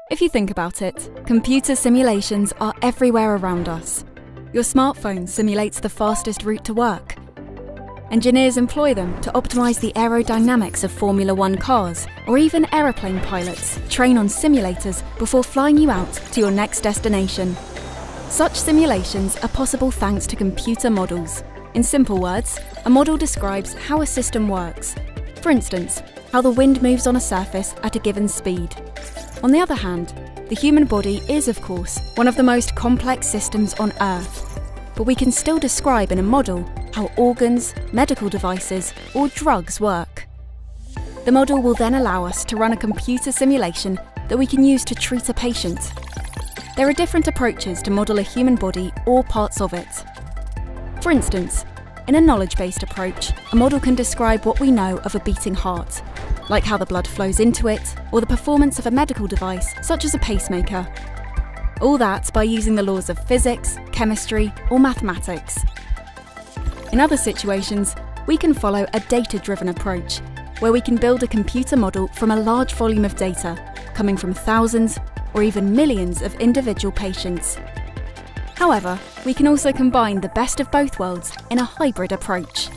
If you think about it, computer simulations are everywhere around us. Your smartphone simulates the fastest route to work. Engineers employ them to optimize the aerodynamics of Formula One cars, or even aeroplane pilots train on simulators before flying you out to your next destination. Such simulations are possible thanks to computer models. In simple words, a model describes how a system works. For instance, how the wind moves on a surface at a given speed. On the other hand, the human body is, of course, one of the most complex systems on Earth. But we can still describe in a model how organs, medical devices, or drugs work. The model will then allow us to run a computer simulation that we can use to treat a patient. There are different approaches to model a human body or parts of it. For instance, in a knowledge-based approach, a model can describe what we know of a beating heart, like how the blood flows into it, or the performance of a medical device, such as a pacemaker. All that by using the laws of physics, chemistry, or mathematics. In other situations, we can follow a data-driven approach, where we can build a computer model from a large volume of data, coming from thousands or even millions of individual patients. However, we can also combine the best of both worlds in a hybrid approach.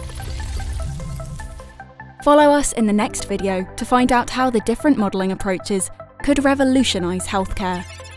Follow us in the next video to find out how the different modelling approaches could revolutionise healthcare.